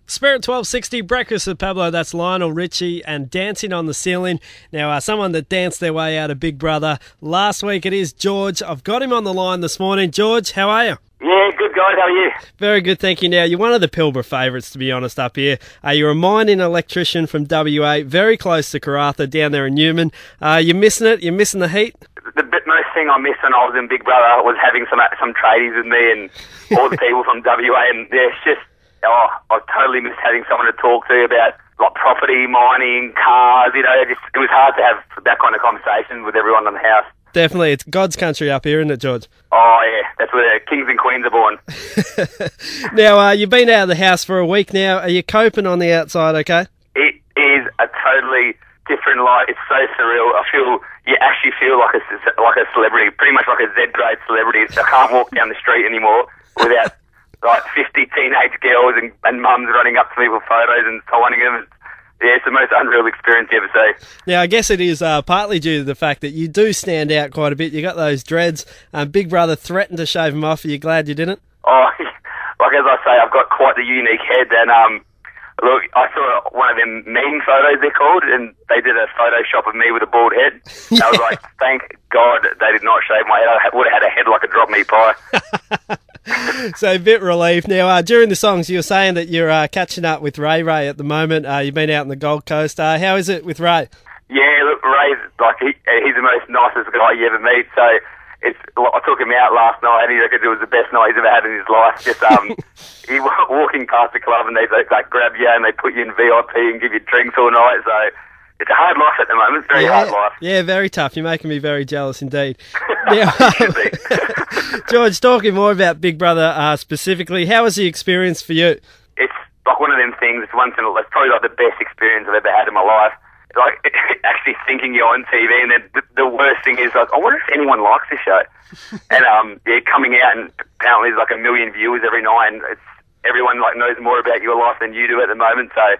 Spirit 1260, Breakfast with Pablo, that's Lionel Richie and Dancing on the Ceiling. Now, someone that danced their way out of Big Brother last week, it is George. I've got him on the line this morning. George, how are you? Yeah, good guys, how are you? Very good, thank you. Now, you're one of the Pilbara favourites, to be honest, up here. You're a mining electrician from WA, very close to Karratha, down there in Newman. You're missing it? You're missing the heat? The most thing I missed when I was in Big Brother was having some tradies with me and all the people from WA, and yeah, it's just, I totally missed having someone to talk to about like property, mining, cars, it was hard to have that kind of conversation with everyone in the house. Definitely, it's God's country up here, isn't it, George? Oh yeah, that's where the kings and queens are born. Now, you've been out of the house for a week now. Are you coping on the outside okay? It is a totally different life. It's so surreal. You actually feel like a celebrity, pretty much like a Z-grade celebrity. I can't walk down the street anymore without like 50 teenage girls and mums running up to me with photos and signing them. Yeah, it's the most unreal experience you ever see. Now, I guess it is partly due to the fact that you do stand out quite a bit. You got those dreads. Big Brother threatened to shave them off. Are you glad you didn't? Oh, like as I say, I've got quite the unique head. And look, I saw one of them meme photos they're called, and they did a Photoshop of me with a bald head. Yeah. I was like, thank God they did not shave my head. I would have had a head like a drop meat pie. So a bit relief. Now, during the songs, you were saying that you're catching up with Ray at the moment. You've been out on the Gold Coast. How is it with Ray? Yeah, look, Ray's like he's the most nicest guy you ever meet. So I took him out last night, and he reckons it was the best night he's ever had in his life. Just he walking past the club, and they grab you and they put you in VIP and give you drinks all night. So it's a hard life at the moment. It's a very hard life. Yeah, very tough. You're making me very jealous indeed. Now, George, talking more about Big Brother specifically, how was the experience for you? It's like one of them things. It's probably like the best experience I've ever had in my life. Like actually thinking you're on TV, and then the worst thing is like, I wonder if anyone likes this show. And coming out, and apparently there's like 1 million viewers every night, and everyone like knows more about your life than you do at the moment. So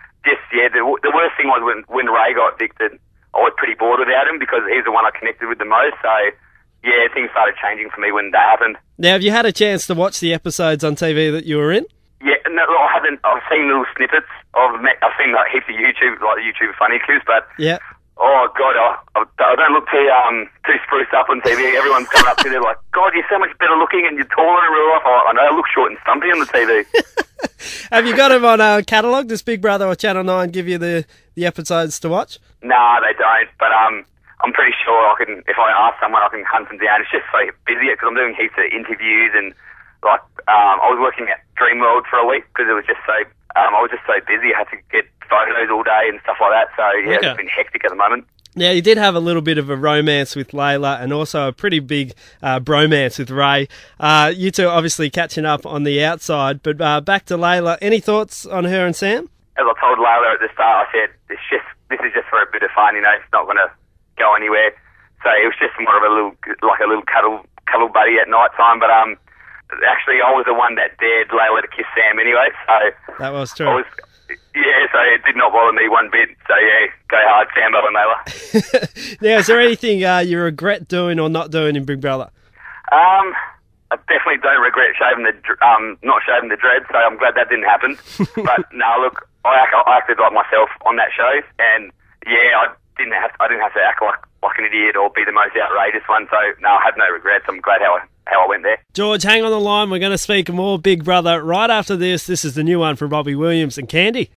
the worst thing was when Ray got evicted. I was pretty bored without him because he's the one I connected with the most. So yeah, things started changing for me when that happened. Now, have you had a chance to watch the episodes on TV that you were in? Yeah, no, I haven't. I've seen little snippets. I've seen like heaps of YouTube, like the YouTube funny clips, but yeah. Oh God, I don't look too spruced up on TV. Everyone's coming up to me like, God, you're so much better looking and you're taller in real life. I know I look short and stumpy on the TV. Have you got him on catalogue? Does Big Brother or Channel 9 give you the episodes to watch? Nah, they don't. But I'm pretty sure if I ask someone, I can hunt them down. It's just so busy because I'm doing heaps of interviews and like I was working at Dreamworld for a week because it was just so I was just so busy. I had to get photos all day and stuff like that. So yeah, okay. It's been hectic at the moment. Now, you did have a little bit of a romance with Layla and also a pretty big bromance with Ray. You two obviously catching up on the outside, but back to Layla. Any thoughts on her and Sam? As I told Layla at the start, I said, this is just for a bit of fun, it's not going to go anywhere. So it was just more of a little cuddle buddy at night time, but actually I was the one that dared Layla to kiss Sam anyway, so... That was true. Yeah, so it did not bother me one bit. So yeah, go hard, Sambo and Layla. Now, is there anything you regret doing or not doing in Big Brother? I definitely don't regret not shaving the dreads, so I'm glad that didn't happen. But no, look, I acted like myself on that show, and yeah, I didn't have to act like an idiot or be the most outrageous one. So no, I have no regrets. I'm glad how I went there. George, hang on the line. We're going to speak more Big Brother right after this. This is the new one from Robbie Williams and Candy.